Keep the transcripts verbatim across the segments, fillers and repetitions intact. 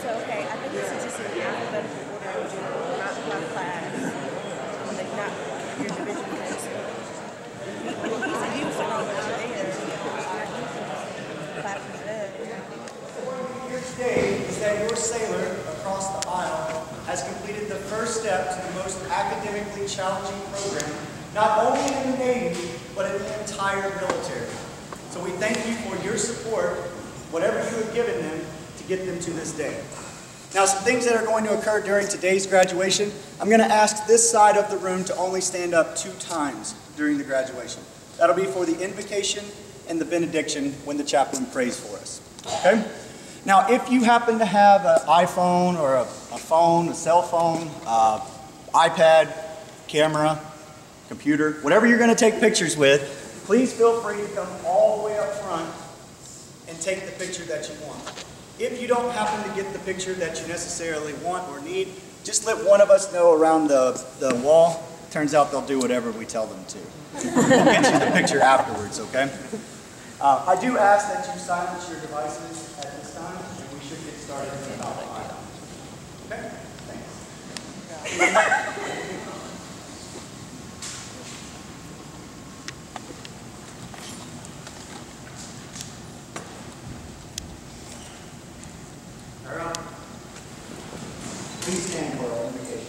okay, I think this is just an alphabetical order in general, not by class, like not your division codes. He's a youth from over there. Clap for that. Here today is that your sailor across the aisle has completed the first step to the most academically challenging program, not only in the Navy, but in the entire military. So we thank you for your support, whatever you have given them, to get them to this day. Now, some things that are going to occur during today's graduation. I'm going to ask this side of the room to only stand up two times during the graduation. That'll be for the invocation and the benediction when the chaplain prays for us. Okay? Now, if you happen to have an iPhone or a, a phone, a cell phone, uh, iPad, camera, computer, whatever you're going to take pictures with, please feel free to come all the way up front and take the picture that you want. If you don't happen to get the picture that you necessarily want or need, just let one of us know around the, the wall. Turns out they'll do whatever we tell them to. We'll get you the picture afterwards, okay? Uh, I do ask that you silence your devices at this time, and we should get started in about five. Okay? Thanks. Please stand for our invocation.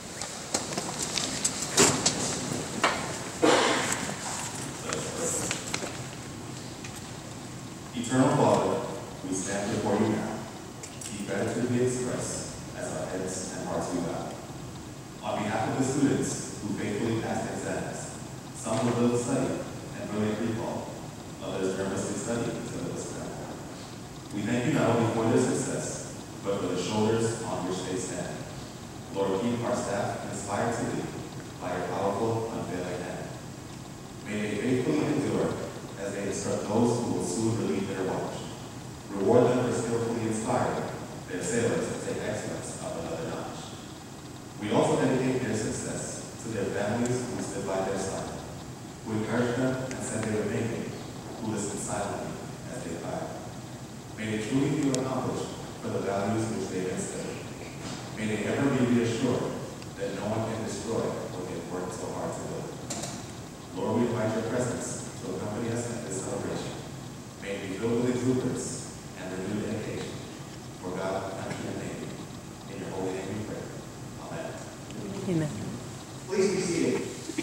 Eternal Father, we stand before you now. Keep gratitude we express as our heads and hearts we bow. On behalf of the students who faithfully passed exams, some with little study and brilliant recall, others nervously studied until it was cracked. We thank you not only for their success, but for the shoulders on which they stand. Lord, keep our staff inspired to lead by your powerful, unfailing hand. May they faithfully endure as they instruct those who will soon relieve their watch. Reward them for skillfully inspiring their sailors to take excellence up another notch. We also dedicate their success to their families who stood by their side, who encouraged them and said they were making, who listened silently as they fired. May they truly feel accomplished for the values which they instilled. May they ever be reassured that no one can destroy what they've worked so hard to build. Lord, we invite your presence to accompany us at this celebration. May it be filled with exuberance and renewed dedication. For God, country, and Navy. In your holy name we pray. Amen. Amen. Please be seated.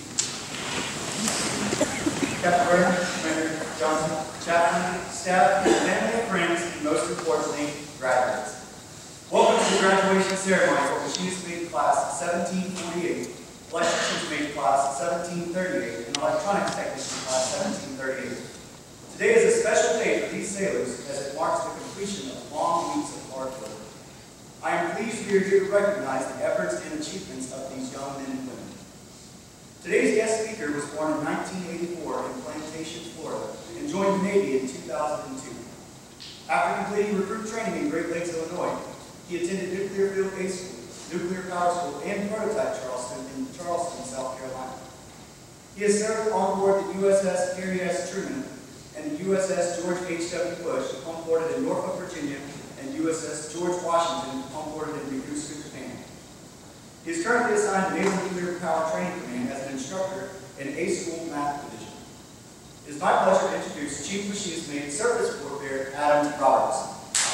Captain Burner, Commander Johnson, chaplain, staff, family and friends, and most importantly, graduates. Welcome to the graduation ceremony for Machinist Mate Class seventeen forty-eight, Electricians Mate Class seventeen thirty-eight, and Electronics Technician Class seventeen thirty-eight. Today is a special day for these sailors as it marks the completion of long weeks of hard work. I am pleased we are here to recognize the efforts and achievements of these young men and women. Today's guest speaker was born in nineteen eighty-four in Plantation, Florida, and joined the Navy in two thousand two. After completing recruit training in Great Lakes, Illinois, he attended Nuclear Field A School, Nuclear Power School, and Prototype Charleston in Charleston, South Carolina. He has served on board the U S S Harry S. Truman and the U S S George H W Bush, homeboarded in Norfolk, Virginia, and U S S George Washington, homeboarded in the Goose Creek, Japan. He is currently assigned to Naval Nuclear Power Training Command as an instructor in A School Math Division. It is my pleasure to introduce Chief Machinist Mate Surface Warfare Adam Robertson.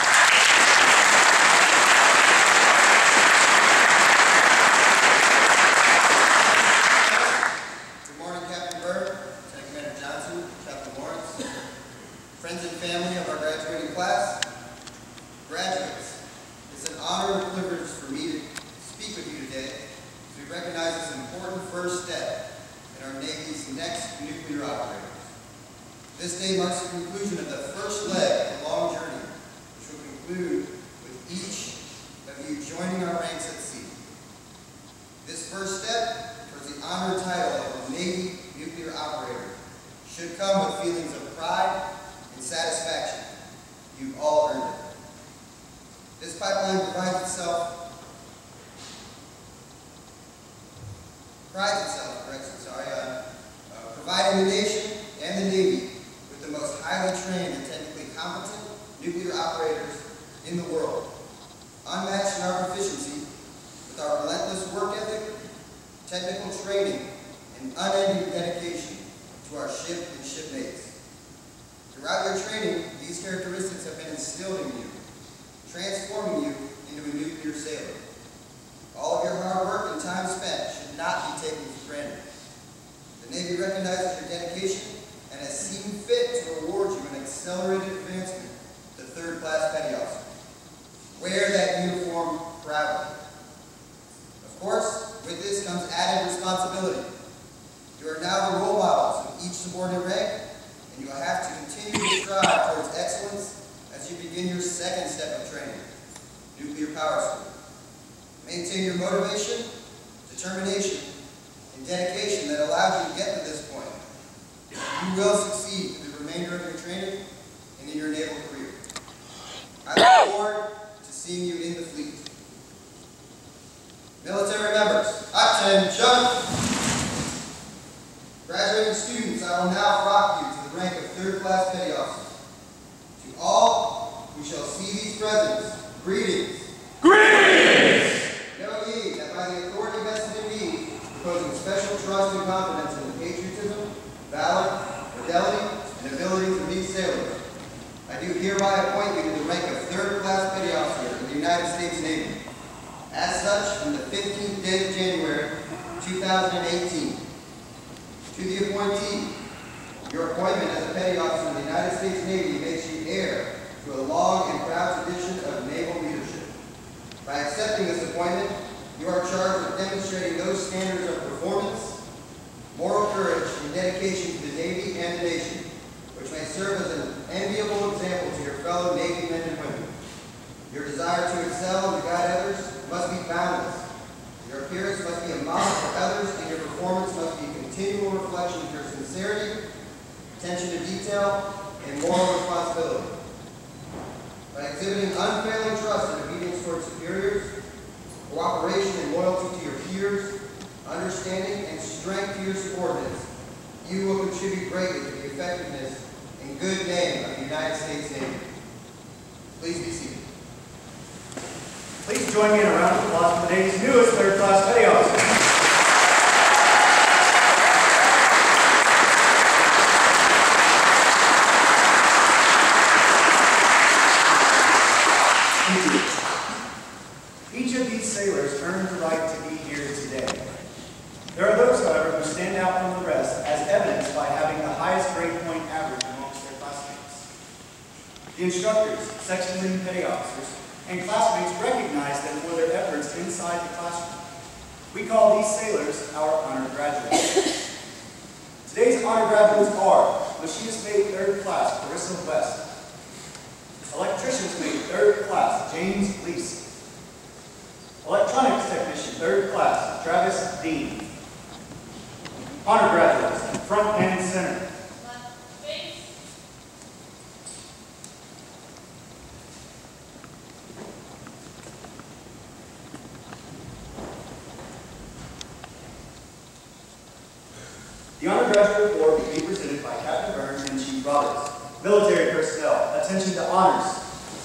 Friends and family of our graduating class, graduates, it's an honor and privilege for me to speak with you today as we recognize this important first step in our Navy's next nuclear operators. This day marks the conclusion of the first leg of a long journey, which will conclude with each of you joining our ranks at sea. This first step towards the honored title of a Navy nuclear operator should come with feelings of pride and satisfaction. You've all earned it. This pipeline provides itself, prides itself, correction, sorry, on uh, providing the nation and the Navy with the most highly trained and technically competent nuclear operators in the world. unmatched in our proficiency, with our relentless work ethic, technical training, and unending dedication to our ship and shipmates. Throughout your training, these characteristics have been instilled in you, transforming you into a nuclear sailor. All of your hard work and time spent should not be taken for granted. The Navy recognizes your dedication and has seen fit to reward you an accelerated advancement to third class petty officer. Wear that uniform proudly. Of course, with this comes added responsibility. You are now the role models of each subordinate rank, and you will have to continue to strive towards excellence as you begin your second step of training, nuclear power school. Maintain your motivation, determination, and dedication that allowed you to get to this point. You will succeed through the remainder of your training and in your naval career. I look forward to seeing you in the fleet. Military members, attention! Graduating students, I will now rock you to the rank of third class petty officer. To all who shall see these presents, greetings. Greetings! Know ye that by the authority vested in me, reposing special trust and confidence in the patriotism, valor, fidelity, and abilities of these sailors, I do hereby appoint you to the rank of third class petty officer in the United States Navy. As such, from the fifteenth day of January, two thousand eighteen. To the appointee, your appointment as a petty officer in the United States Navy makes you heir to a long and proud tradition of naval leadership. By accepting this appointment, you are charged with demonstrating those standards of performance, moral courage, and dedication to the Navy and the nation, which may serve as an enviable example to your fellow Navy men and women. Your desire to excel and to guide others must be boundless. Your appearance must be a model for others, and your performance must be a continual reflection of your sincerity, attention to detail, and moral responsibility. By exhibiting unfailing trust and obedience towards superiors, cooperation and loyalty to your peers, understanding and strength to your subordinates, you will contribute greatly to the effectiveness and good name of the United States Navy. Please be seated. Please join me in a round of applause for today's newest third class petty officer. Each of these sailors earned the right to be here today. There are those, however, who stand out from the rest, as evidenced by having the highest grade point average amongst their classmates. The instructors, section leading petty officers, and classmates recognize them for their efforts inside the classroom. We call these sailors our honor graduates. Today's honor graduates are machinist mate third class Carissa West, electricians mate third class James Leese, electronics technician third class Travis Dean. Honor graduates, front and center. The honor graduate award will be presented by Captain Burns and Chief Roberts. Military personnel, attention to honors.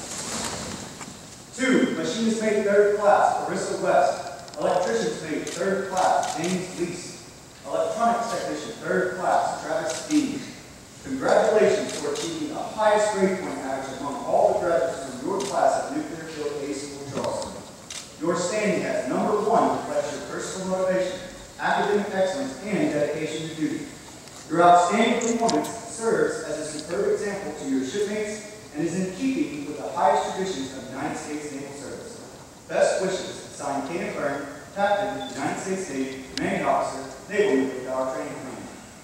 Two, machinist mate third class Carissa West, electricians mate third class James Leese, electronics technician third class Travis Dean. Congratulations for achieving the highest grade point average among all the graduates from your class at Nuclear Field A School Charleston. Your standing as number one reflects your personal motivation, academic excellence, and dedication to duty. Your outstanding performance serves as a superb example to your shipmates and is in keeping with the highest traditions of United States Naval Service. Best wishes, signed Kenneth Byrne, Captain, United States Navy, Commanding Officer, Naval Nuclear Power Training Command.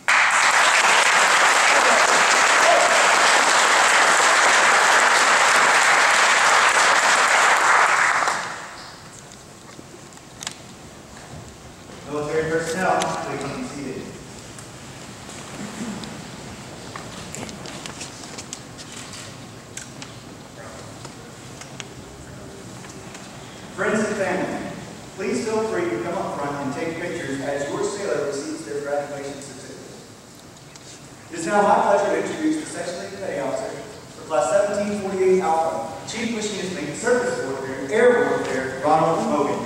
Military personnel, please be seated. Friends and family, please feel free to come up front and take pictures as your sailor receives their graduation certificate. It is now my pleasure to introduce the Section Lead Petty Officer for Class seventeen forty-eight Alpha, Chief Machinist Mate Service Warfare Airborne Ronald Mogan.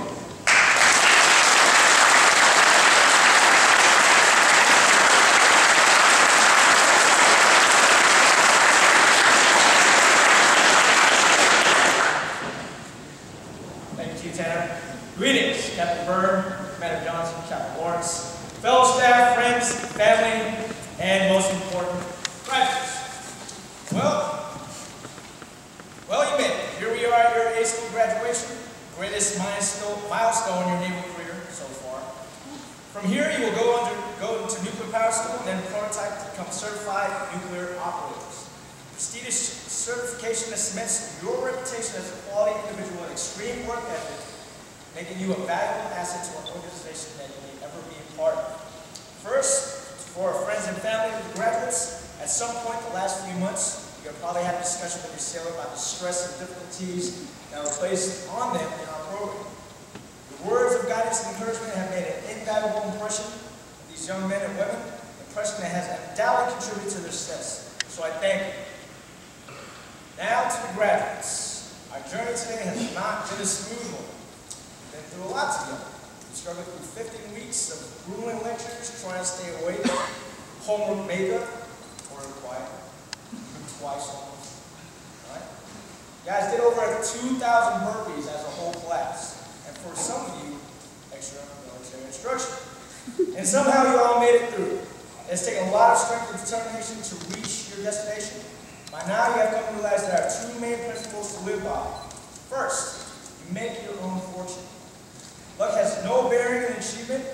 Thank you, Tanner. Greetings, Captain Byrne, Commander Johnson, Captain Lawrence, fellow staff, friends, family, and most important, graduates. Well, well, you made it. Here we are at your A school graduation, greatest milestone milestone in your naval career so far. From here, you will go under go into nuclear power school and then prototype to become certified nuclear operators. Prestigious certification that cements your reputation as a quality individual and extreme work ethic, making you a valuable asset to an organization that you may ever be a part of. First, for our friends and family of the graduates, at some point the last few months, you'll probably have a discussion with your sailor about the stress and difficulties that were placed on them in our program. The words of guidance and encouragement have made an invaluable impression on these young men and women, an impression that has undoubtedly contributed to their success. So I thank you. Now to the graduates. Our journey today has not been a smooth one. We've been through a lot together. We struggled through fifteen weeks of grueling lectures, trying to stay awake, homework makeup, or quiet, twice almost. All right? You guys did over two thousand burpees as a whole class, and for some of you, extra military instruction. And somehow you all made it through. It's taken a lot of strength and determination to reach your destination. By now, you have come to realize there are two main principles to live by. First, you make your own fortune. Luck has no bearing in achievement.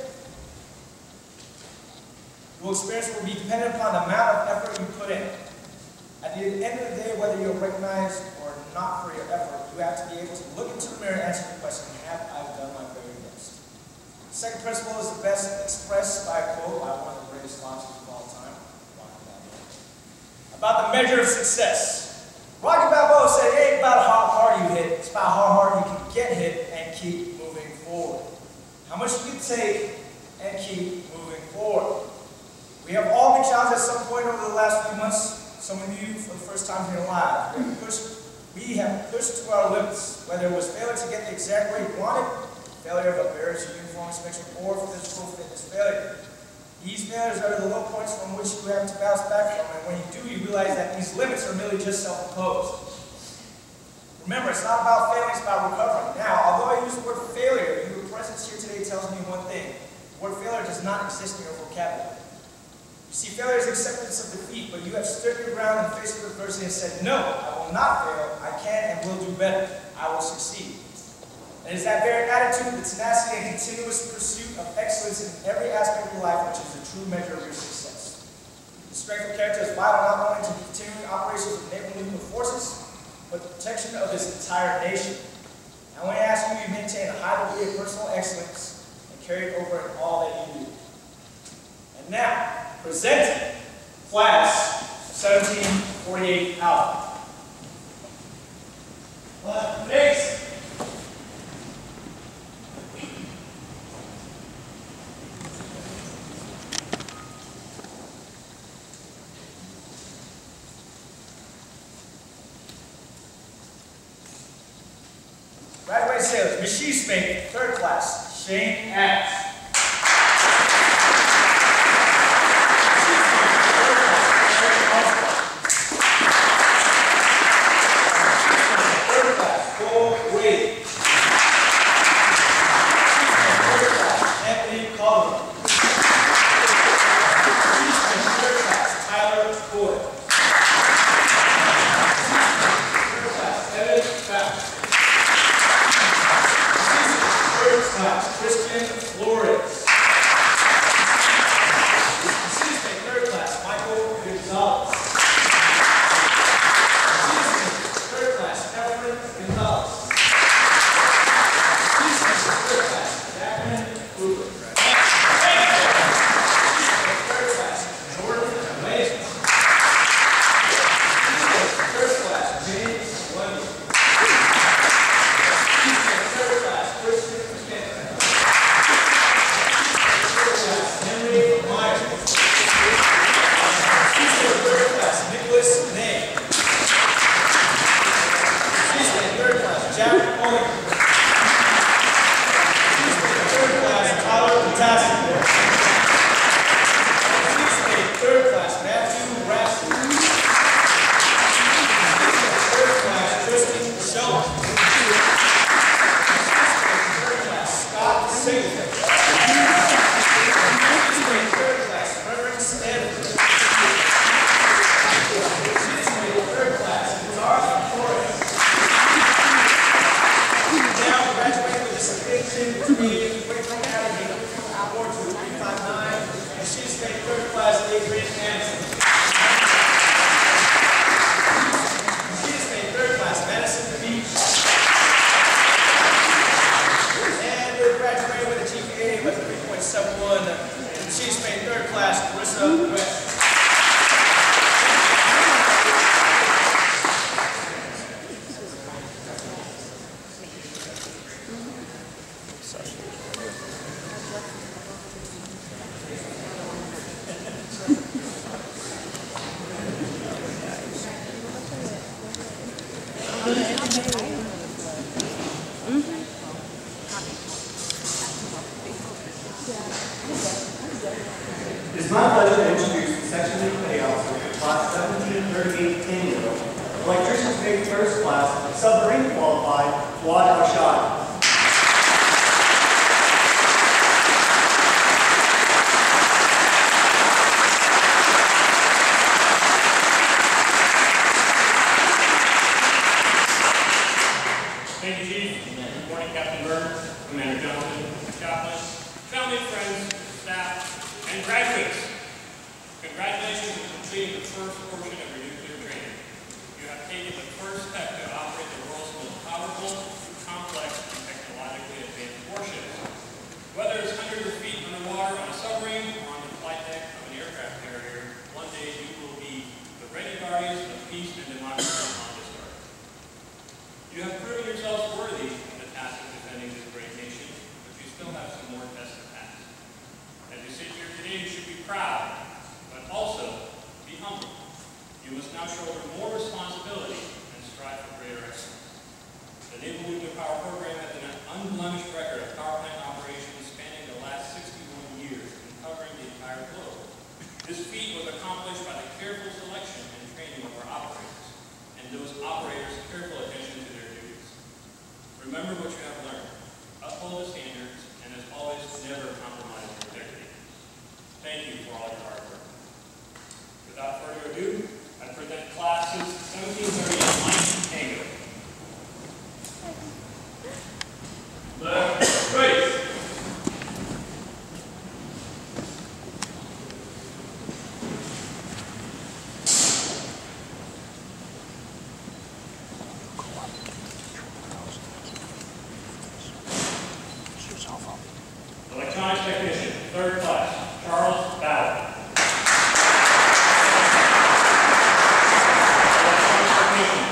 Your experience will be dependent upon the amount of effort you put in. At the end of the day, whether you're recognized or not for your effort, you have to be able to look into the mirror and answer the question, have I done my very best? The second principle is the best expressed by a quote by one of the greatest philosophers of all time, about the measure of success. Rocky Balboa said, it ain't about how hard you hit, it's about how hard you can get hit and keep moving forward. How much you can take and keep moving forward. We have all been challenged at some point over the last few months. Some of you, for the first time in your lives, we have pushed, we have pushed to our limits, whether it was failure to get the exact grade you wanted, failure of a barrier to uniform inspection, or physical fitness failure. These failures are the low points from which you have to bounce back from, and when you do, you realize that these limits are merely just self-imposed. Remember, it's not about failing, it's about recovering. Now, although I use the word failure, your presence here today tells me one thing. The word failure does not exist in your vocabulary. You see, failure is acceptance of defeat, but you have stood your ground in the face of adversity and said, no, I will not fail, I can and will do better, I will succeed. And it is that very attitude, the tenacity, and continuous pursuit of excellence in every aspect of your life which is the true measure of your success. The strength of character is vital not only to the continuing operations of naval nuclear forces, but the protection of this entire nation. I want to ask you to maintain a high degree of personal excellence and carry it over in all that you do. And now, presenting Class seventeen forty-eight Alpha. Left, face. Graduated sailors, Machine Spade, third class, Shane Adams. Third class, Cole Wade. Third class, Anthony Calderon. Third class, Tyler Boyd. Third class, Evan Fowler. Class, Christian Flores. Third class, Michael Gonzalez. Third class, Efren Gonzalez. Third class, Jacqueline Hoover. Third class, Jordan Mason. Third class, James Wendell. Third class, Christian technician is Whitman Academy, award to three five nine, and she's made third class Adrian Anderson. She has made third class Madison Beach. And we graduated with a G P A of three point seven one, and she's made third class Carissa West. It is my pleasure to introduce the section lead petty officer for class seventeen thirty-eight ten-year-old, electrician's paid first class, submarine qualified, Wad Ashad. Thank you, Chief. Good morning, Captain Byrne, Commander Johnson, Chaplain, family, friends, staff, and graduates. Congratulations on completing the first portion of your nuclear training. You have taken the first step to operate the world's most powerful, complex, and technologically advanced warships. Whether it's hundreds of feet underwater on a submarine or on the flight deck of an aircraft carrier, one day you will be the ready guardians of peace and democracy on this earth. You have proven yourselves worthy of the task of defending this great nation, but you still have some more tests to pass. As you sit here today, you should be proud, but also be humble. You must now shoulder more responsibility and strive for greater excellence. The Naval Nuclear Power Program has an unblemished record of power plant operations spanning the last sixty-one years and covering the entire globe. This feat was accomplished by the careful selection and training of our operators, and those operators' careful attention to their duties. Remember what you have learned. Uphold the standards, and as always, never compromise your integrity. Thank you for all your hard work. Without further ado, I present classes seventeen thirty-eight Mike Tango. Left, right. Electronics technician, third class, Charles Ballard. Electronics technician,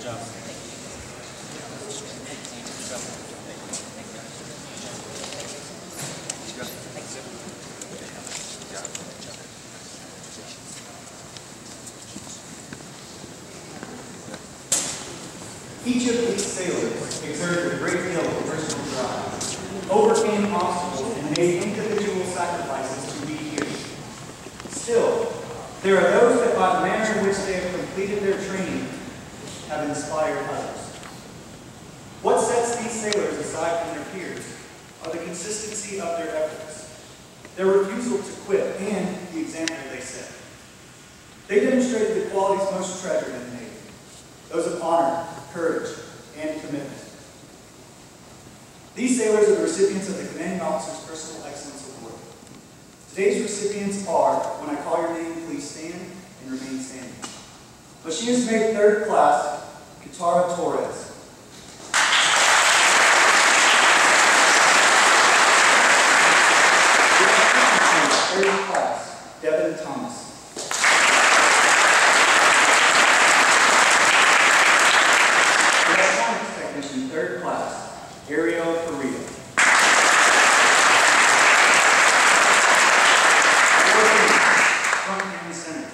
job. Each of these sailors exerted a great deal of personal drive, overcame obstacles, and made individual sacrifices to be here. Still, there are those that by the manner in which they have completed their training have inspired others. What sets these sailors aside from their peers are the consistency of their efforts, their refusal to quit, and the example they set. They demonstrated the qualities most treasured in the Navy, those of honor, courage, and commitment. These sailors are the recipients of the Commanding Officer's Personal Excellence Award. Today's recipients are, when I call your name, please stand and remain standing. Machinist Mate Third Class, Katara Torres. Third Class, Devin Thomas. Third class, Ariel Faria. Front and center.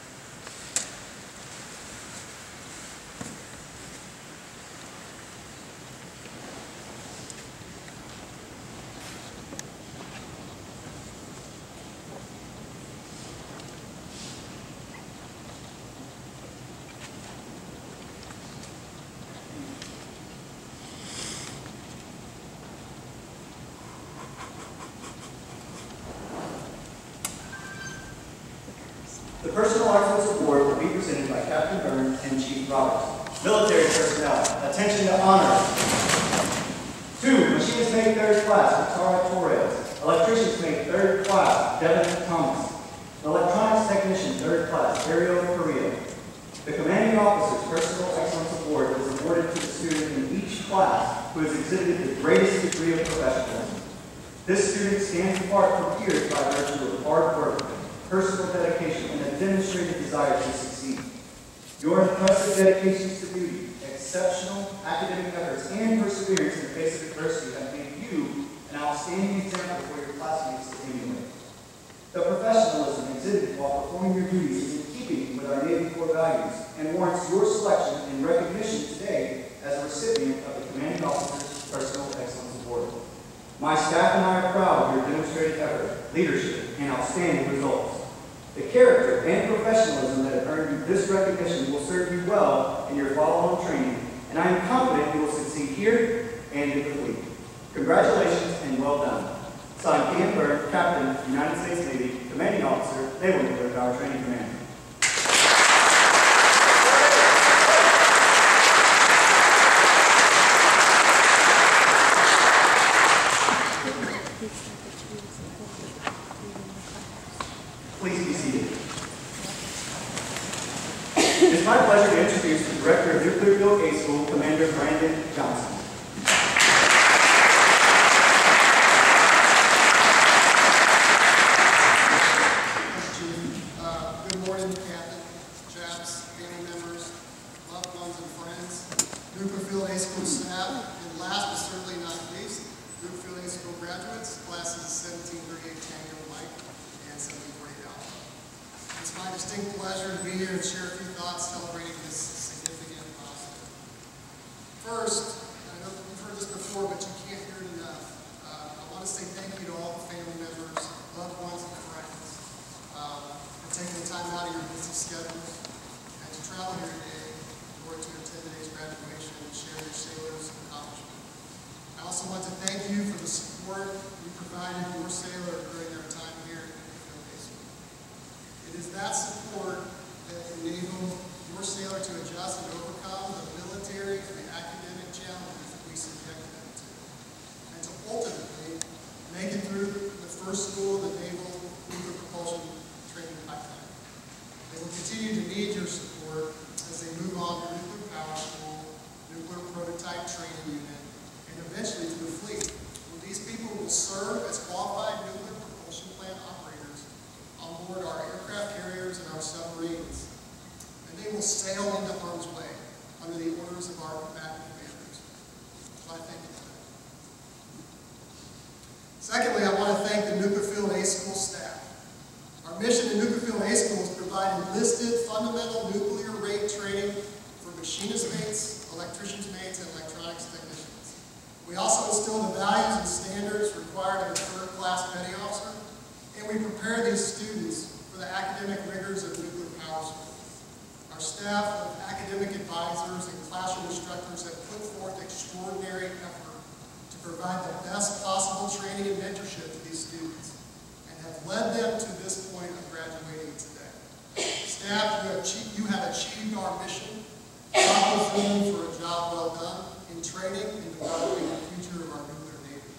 The Personal Excellence Award will be presented by Captain Byrne and Chief Roberts. Military personnel, attention to honor. Two, Machinist Mate Third Class, Katara Torres. Electricians Mate Third Class, Devin Thomas. Electronics Technician Third Class, Ariel Faria. The Commanding Officer's Personal Excellence Award is awarded to the student in each class who has exhibited the greatest degree of professionalism. This student stands apart from peers by virtue of hard work, personal dedication, and a demonstrated desire to succeed. Your impressive dedications to duty, exceptional academic efforts, and perseverance in the face of adversity have made you an outstanding example for your classmates to emulate. The professionalism exhibited while performing your duties is in keeping with our Navy core values and warrants your selection and recognition today as a recipient of the Commanding Officer's Personal Excellence Award. My staff and I are proud of your demonstrated effort, leadership, and outstanding results. The character and professionalism that have earned you this recognition will serve you well in your follow-on training, and I am confident you will succeed here and in the fleet. Congratulations and well done. Signed, Ian Byrne, Captain, United States Navy, Commanding Officer, Naval Nuclear Power Training Commander. Please be seated. It is my pleasure to introduce the Director of Nuclear Fuel A School, Commander Brandon Johnson. Uh, good morning, Captain, chaps, family members, loved ones, and friends, Nuclear Fuel A School staff, and last but certainly not least, Nuclear Fuel A School graduates, classes seventeen thirty-eight, Tango Mike, and seventeen forty Alpha. It's my distinct pleasure to be here and share a few thoughts celebrating this significant milestone. First, I know you've heard this before, but you can't hear it enough. Uh, I want to say thank you to all the family members, loved ones, and friends uh, for taking the time out of your busy schedules and to travel here today in order to attend today's graduation and share your sailors' accomplishment. I also want to thank you for the support you provided your sailor during their time here at Nuclear Fuel A School. It is that support that enabled your sailor to adjust and overcome the military and the academic machinist mates, electricians mates, and electronics technicians. We also instill the values and standards required of a third-class petty officer, and we prepare these students for the academic rigors of nuclear power school. Our staff of academic advisors and classroom instructors have put forth extraordinary effort to provide the best possible training and mentorship to these students, and have led them to this point of graduating today. Staff, you have achieved, you have achieved our mission, job fulfilling for a job well done, in training and developing the future of our nuclear Navy.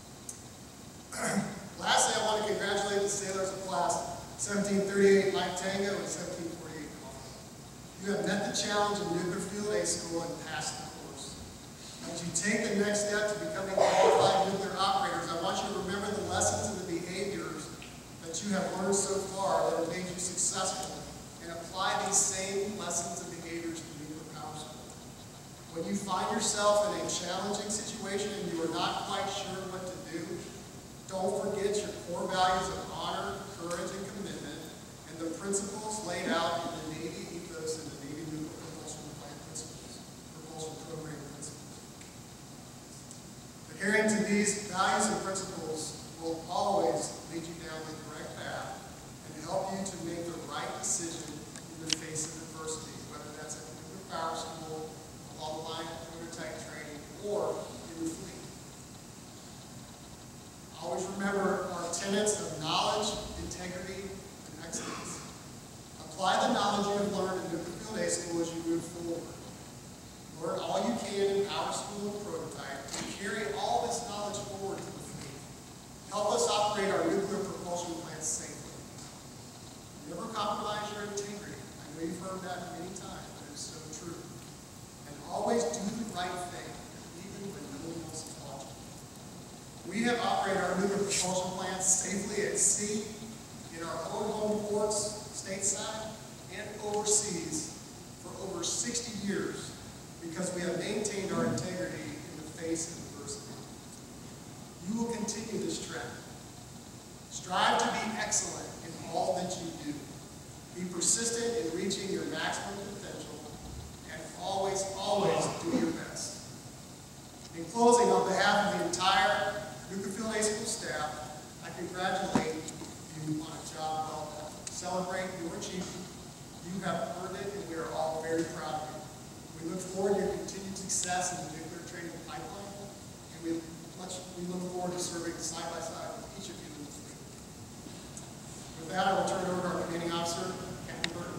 Lastly, I want to congratulate the sailors of class seventeen thirty-eight Light Tango and seventeen forty-eight Golf. You have met the challenge in nuclear fuel A school and passed the course. As you take the next step to becoming qualified nuclear operators, I want you to remember the lessons and the behaviors that you have learned so far that have made you successful, and apply these same lessons and behaviors to nuclear power school. When you find yourself in a challenging situation and you are not quite sure what to do, don't forget your core values of honor, courage, and commitment, and the principles laid out in the Navy ethos and the Navy nuclear propulsion plan principles, propulsion program principles. Adhering to these values and principles will always lead you down the correct path and help you to make the right decision in the face of adversity, whether that's at nuclear power school, along the line of prototype training, or in the fleet. Always remember our tenets of knowledge, integrity, and excellence. Apply the knowledge you have learned in nuclear field A school as you move forward. Learn all you can in power school and prototype, and carry all this knowledge forward to the fleet. Help us operate our nuclear propulsion plants safely. Never compromise your integrity. I know you've heard that many times, but it's so true. And always do the right thing, even when no one else is watching. We have operated our nuclear propulsion plants safely at sea, in our own home ports, stateside, and overseas for over sixty years, because we have maintained our integrity in the face of adversity. You will continue this trend. Strive to be excellent in all that you do. Be persistent in reaching your maximum potential, and always, always do your best. In closing, on behalf of the entire Nuclear Field A School staff, I congratulate you on a job well done. Celebrate your achievement. You have earned it, and we are all very proud of you. We look forward to your continued success in the nuclear training pipeline, and we, much, we look forward to serving side by side with each of you in the fleet. With that, I will turn it over to our commanding officer, Captain Burton.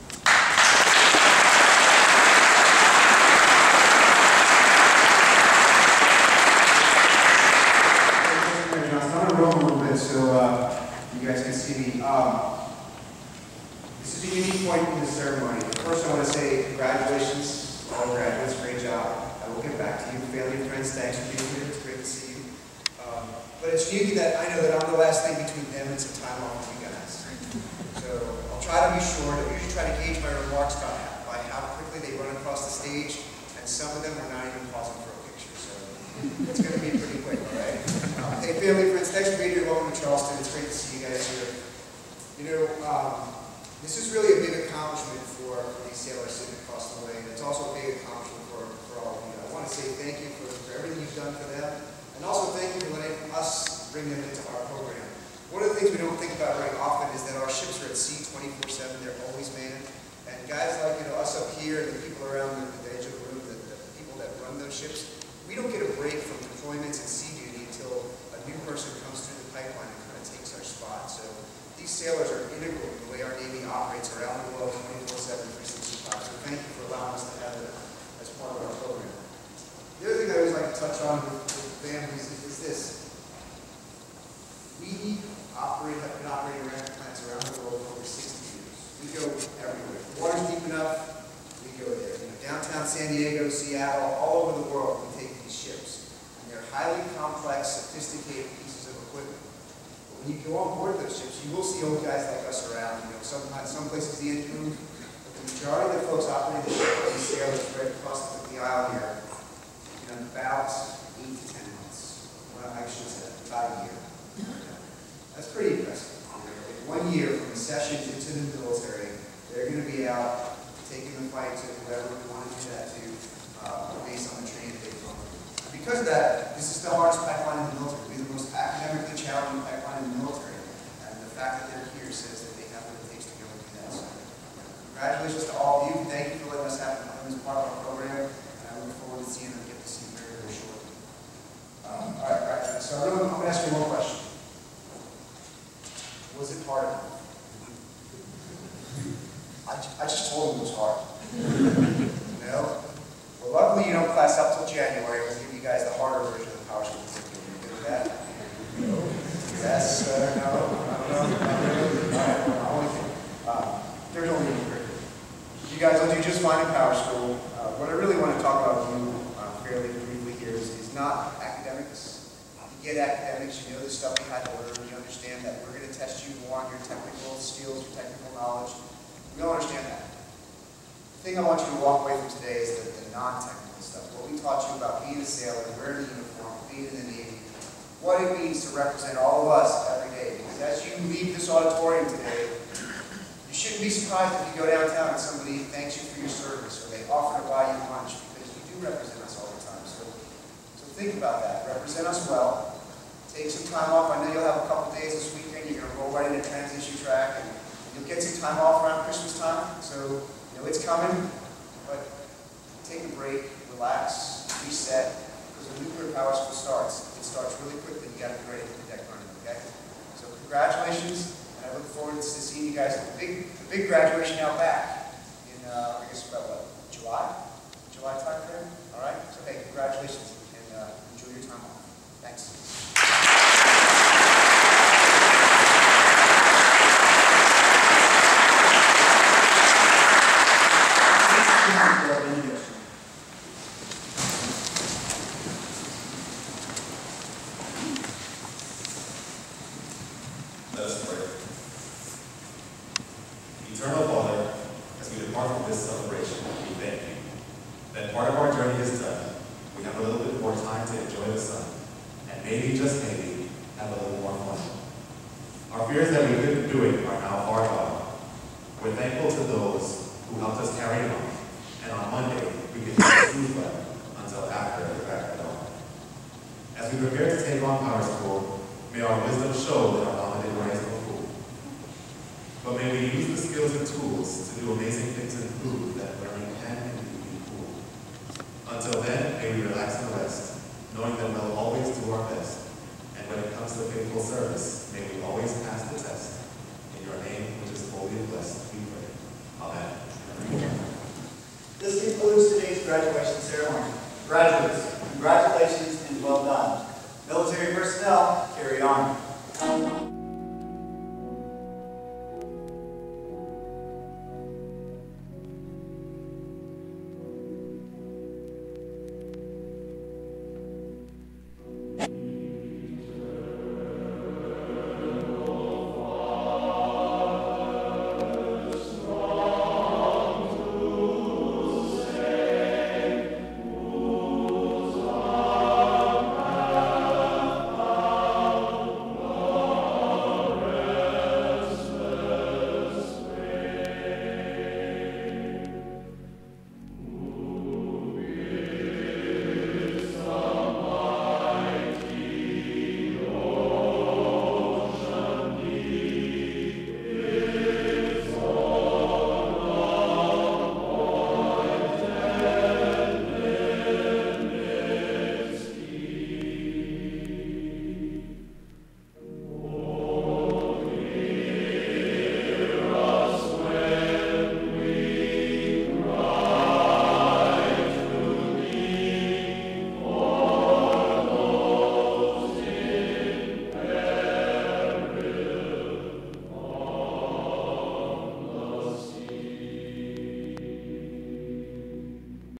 I'm going to roll a little bit so uh, you guys can see me. Um, this is a unique point in the ceremony. First, I want to say congratulations, all graduates, great job. I will get back to you, family and friends. Thanks for being here. It's great to see you. Um, but it's unique that I know that I'm the last thing between them and some time off with you guys. So I'll try to be short. I usually try to gauge my remarks by, by how quickly they run across the stage, and some of them are not even pausing for a picture. So it's going to be pretty quick, all right? Um, hey, family, friends, thanks for being here. Welcome to Charleston. It's great to see you guys here. You know, um, this is really a big accomplishment for, for these sailors sitting across the way, and it's also a big accomplishment for, for all of you. I want to say thank you for, for everything you've done for them, and also thank you for letting us bring them into our program. One of the things we don't think about very often is that our ships are at sea twenty-four seven. They're always manned, and guys like you know us up here and the people around the, the edge of the room, the, the people that run those ships, we don't get a break from deployments and sea duty until a new person comes through the pipeline and kind of takes our spot. So these sailors are integral to the way our Navy operates around the world twenty-four seven, three sixty-five. So thank you for allowing us to have it as part of our program. The other thing I always like to touch on with, with families is, is this. We operate, have been operating reactor plants around the world for over sixty years. We go everywhere. If the water's deep enough, we go there. You know, downtown San Diego, Seattle, all over the world, we take these ships. And they're highly complex, sophisticated pieces of equipment. But when you go on board those ships, you will see old guys like us around. You know, some, some places the engine room, but the majority of the folks operating the ship, these sailors right across the, the aisle here, you know, about eight to ten months. Well, I should say about a year. That's pretty impressive. One year from the session into the military, they're going to be out taking the fight to whoever we want to do because of that, this is the hardest pipeline in the military. It'll be the most academically challenging pipeline in the military. And the fact that they're here says that they have what it takes to go and do that. So, congratulations to all of you. Thank you for letting us have them as part of our program. And I look forward to seeing them get to see you very, very shortly. Um, all right, graduates. So I'm going to ask you one question. Was it hard? I, I just told them it was hard. No? Well, luckily you don't class up till January. We'll give you guys the harder version of the power school certificate. You good with that? No? Yes, uh, no? I don't know. Not really? All right, well, I only think. Uh, there's only one group. You guys will do just fine in power school. Uh, what I really want to talk about with you uh, fairly briefly here is, is not academics. You get academics, you know the stuff you had to learn, you understand that we're going to test you more on your technical skills, your technical knowledge. We all understand that. The thing I want you to walk away from today is the, the non-technical stuff. What we taught you about being a sailor, wearing the uniform, being in the Navy, what it means to represent all of us every day. Because as you leave this auditorium today, you shouldn't be surprised if you go downtown and somebody thanks you for your service, or they offer to buy you lunch, because you do represent us all the time. So, so think about that. Represent us well. Take some time off. I know you'll have a couple days this weekend. You're going to roll right into transition track, and you'll get some time off around Christmas time. So, you know, it's coming, but take a break, relax, reset, because when nuclear power school starts, it starts really quickly. You got to be ready for the deck running, okay? So congratulations, and I look forward to seeing you guys at the big, the big graduation out back in, uh, I guess about what, July? July time frame? All right? So hey, congratulations, and uh, enjoy your time off. Thanks. Let us pray. Eternal Father, as we depart from this celebration, we thank you that part of our journey is done. We have a little bit more time to enjoy the sun, and maybe, just maybe, have a little more fun. Our fears that we couldn't do it are now far gone. We're thankful to those who helped us carry on, and on Monday, we get to sleep well until after the crack of dawn. As we prepare to take on Power School, may our wisdom show that our knowledge is raised no fool. But may we use the skills and tools to do amazing things and prove that learning can indeed be cool. Until then, may we relax and rest, knowing that we'll always do our best. And when it comes to faithful service, may we always pass the test. In your name, which is holy and blessed, we pray. Amen. This concludes today's graduation ceremony. Graduates, congratulations and well done. Military personnel, carry on.